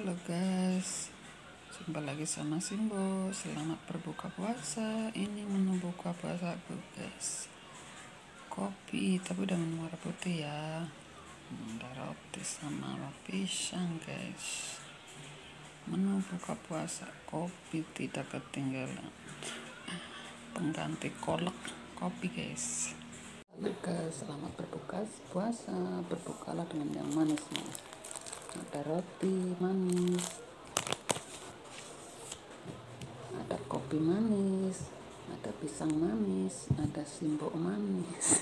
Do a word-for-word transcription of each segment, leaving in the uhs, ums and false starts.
Halo guys, jumpa lagi sama Simbo. Selamat berbuka puasa. Ini menu buka puasa aku guys. Kopi, tapi udah minum air putih ya. Ada roti sama pisang guys. Menu buka puasa, kopi tidak ketinggalan. Pengganti kolak kopi guys. Halo guys, selamat berbuka puasa. Berbukalah dengan yang manis-manis. Ada roti manis, ada kopi manis, ada pisang manis, ada simbok manis.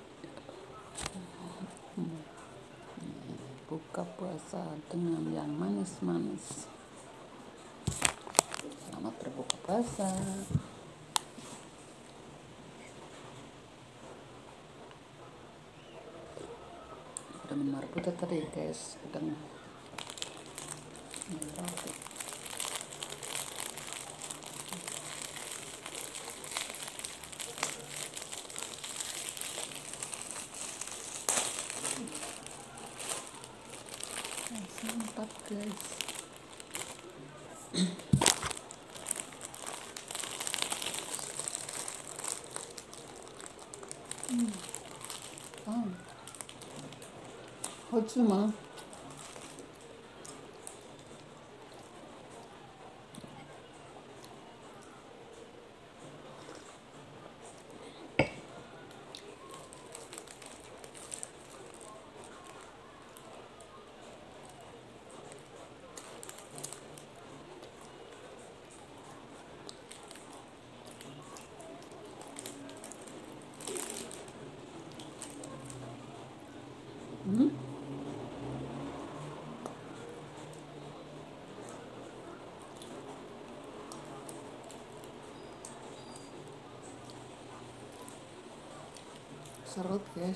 Buka puasa dengan yang manis-manis. Selamat berbuka puasa. Udah minum air putih tadi guys, udah minum roti. Mantap guys. hmm. Oh. Hojuma. Hmm? Serut guys.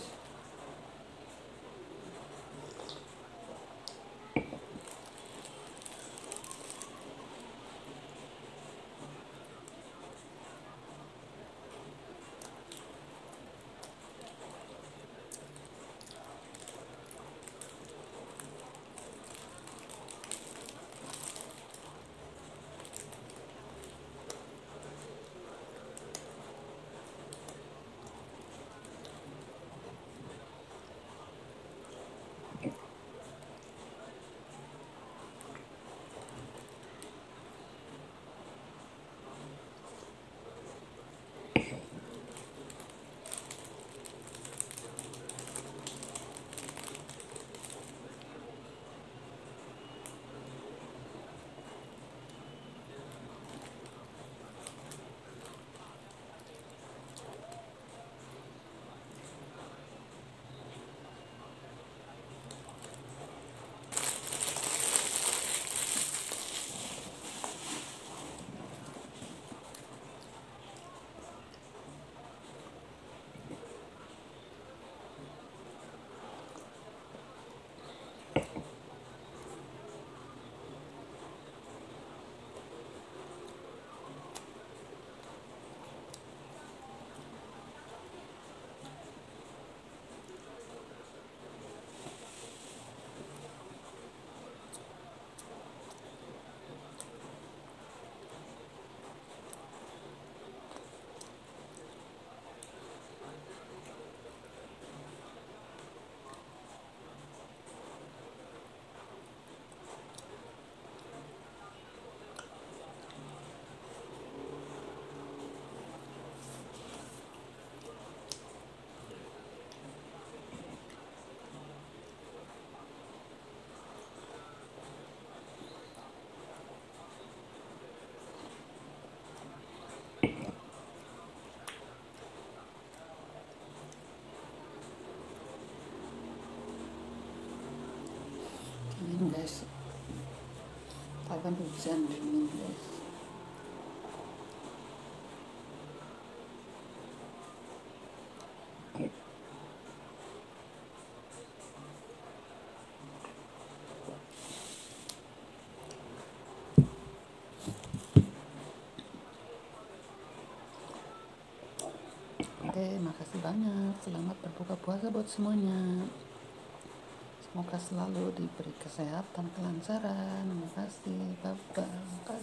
Ini guys, Taiwan hujan dingin guys. Oke, makasih banyak. Selamat berbuka puasa buat semuanya. Semoga selalu diberi kesehatan, kelancaran. Terima kasih. Bye-bye.